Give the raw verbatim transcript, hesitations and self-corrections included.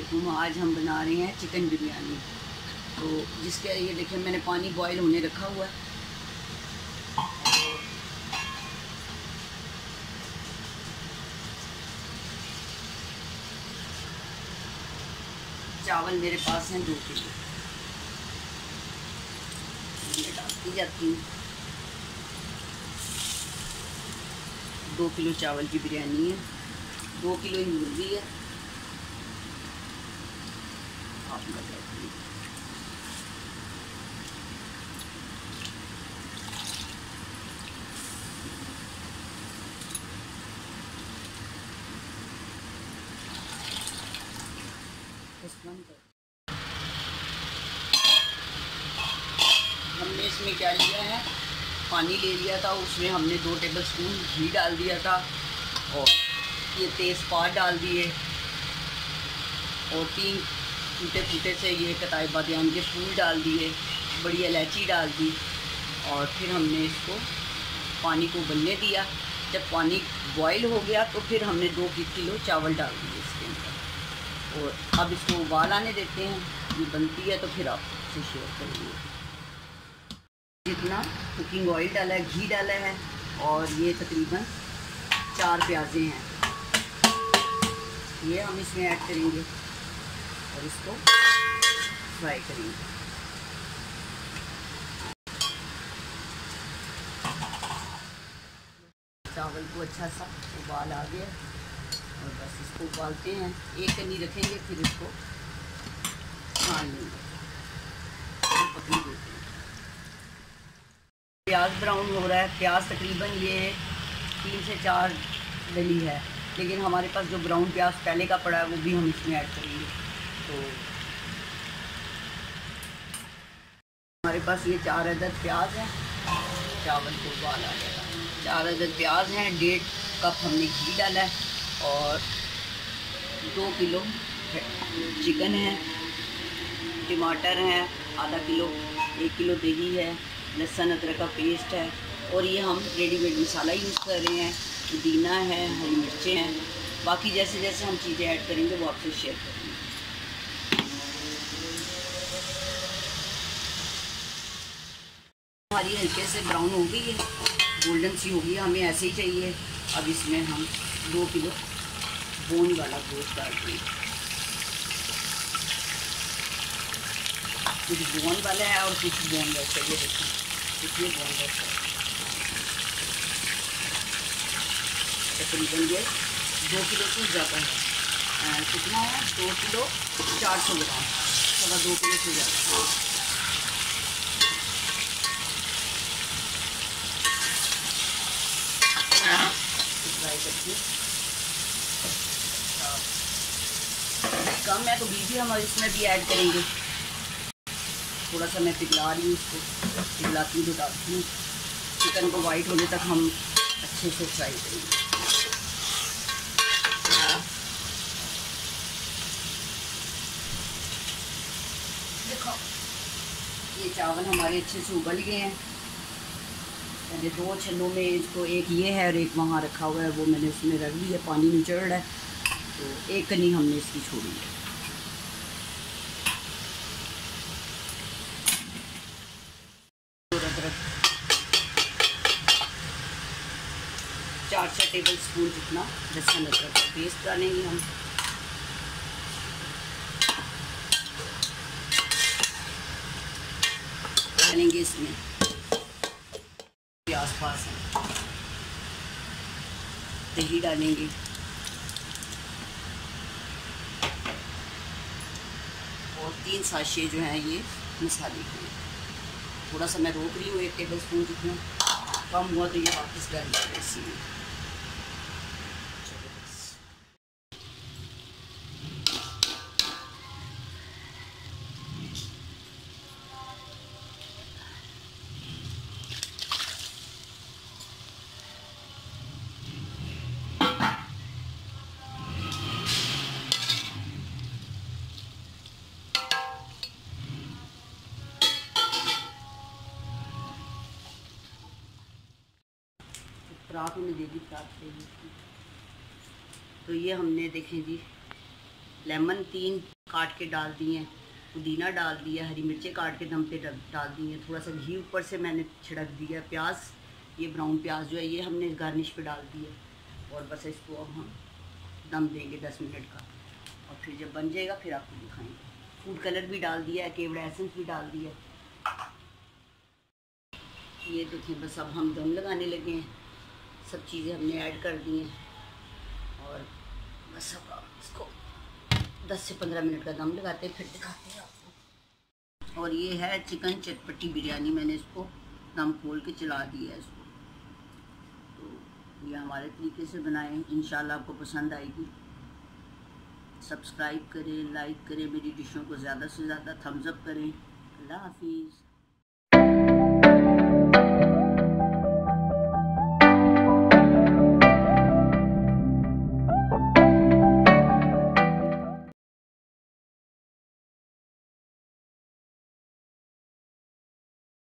वालेकुम। आज हम बना रहे हैं चिकन बिरयानी। तो जिसके लिए देखिए मैंने पानी बॉईल होने रखा हुआ है। चावल मेरे पास हैं दो किलो, मैं डालती जाती हूँ। दो किलो चावल की बिरयानी है, दो किलो ही मुर्गी है। आप लगाइए। हमने इसमें क्या लिया है, पानी ले लिया था, उसमें हमने दो टेबल स्पून घी डाल दिया था और ये तेज़पात डाल दिए और तीन टूटे फूटे से ये कताई बादियान के फूल डाल दिए, बड़ी इलायची डाल दी और फिर हमने इसको पानी को उबलने दिया। जब पानी बॉईल हो गया तो फिर हमने दो किलो चावल डाल दिए इसके अंदर और अब इसको उबाल आने देते हैं। ये बनती है तो फिर आपसे शेयर करेंगे। जितना कुकिंग ऑयल डाला है, घी डाला है और ये तकरीबन चार प्याज़ें हैं, ये हम इसमें ऐड करेंगे और इसको फ्राई करेंगे। चावल को अच्छा सा उबाल आ गया और बस इसको उबालते हैं, एक कनी रखेंगे फिर इसको छान लेंगे, पकने देते हैं। प्याज ब्राउन हो रहा है, प्याज तकरीबन ये तीन से चार डली है, लेकिन हमारे पास जो ब्राउन प्याज पहले का पड़ा है वो भी हम इसमें ऐड करेंगे। तो हमारे पास ये चार अदद प्याज है, चावल को उबाल आ जाएगा। चार अदद प्याज हैं, डेढ़ कप हमने घी डाला है और दो किलो चिकन है, टमाटर हैं आधा किलो, एक किलो देगी है, लहसुन अदरक का पेस्ट है और ये हम रेडीमेड मसाला यूज़ कर रहे हैं। पुदीना है, हरी मिर्चें हैं, बाकी जैसे जैसे हम चीज़ें ऐड करेंगे वो आपसे शेयर करेंगे। हमारी हल्के से ब्राउन हो गई है, गोल्डन सी हो गई, हमें ऐसे ही चाहिए। अब इसमें हम दो किलो बोन वाला गोश्त डाल देंगे। कुछ बोन वाला है और कुछ बोन लेस है, ये देखिए इसलिए बोन लेस है। तकरीबन ये दो किलो से ज़्यादा है, कितना है, दो किलो चार सौ ग्राम, सवा दो किलो से ज़्यादा। फ्राई करके कम है तो बीच भी हम इसमें भी ऐड करेंगे। थोड़ा सा मैं पिघला रही हूँ, इसको पिघलाती हूँ तो डालती हूँ। चिकन को वाइट होने तक हम अच्छे से फ्राई करेंगे। देखो ये चावल हमारे अच्छे से उबल गए हैं। मैंने दो छन्नों में इसको, एक ये है और एक वहाँ रखा हुआ है, वो मैंने उसमें रख दिया, पानी निचड़ रहा है तो एक कनी हमने इसकी छोड़ी है। चार छः टेबल स्पून जितना लहसुन अदरक का पेस्ट डालेंगे हम। डालेंगे इसमें प्याज पास है, दही डालेंगे और तीन साशे जो हैं ये मसाले के। थोड़ा सा मैं रोक रही हूँ, एक टेबल स्पून जितना कम हुआ तो ये वापस डाल देंगे इसी में। रात में दे दी रात से ही। तो ये हमने देखें जी, लेमन तीन काट के डाल दी हैं, पुदीना डाल दिया, हरी मिर्चें काट के दम पे डाल दी हैं, थोड़ा सा घी ऊपर से मैंने छिड़क दिया, प्याज, ये ब्राउन प्याज जो है ये हमने गार्निश पे डाल दी है। और बस इसको अब हम दम देंगे दस मिनट का, और फिर जब बन जाएगा फिर आपको दिखाएंगे। फूड कलर भी डाल दिया है, केवड़ा एसेंस भी डाल दिया। ये देखिए बस अब हम दम लगाने लगे हैं, सब चीज़ें हमने ऐड कर दी हैं और बस अब इसको दस से पंद्रह मिनट का दम लगाते हैं, फिर दिखाते हैं आपको। और ये है चिकन चटपटी बिरयानी, मैंने इसको दम खोल के चला दिया है इसको। तो ये हमारे तरीके से बनाएं, इंशाल्लाह आपको पसंद आएगी। सब्सक्राइब करें, लाइक करें, मेरी डिशों को ज़्यादा से ज़्यादा थम्स अप करें। अल्लाह हाफिज़।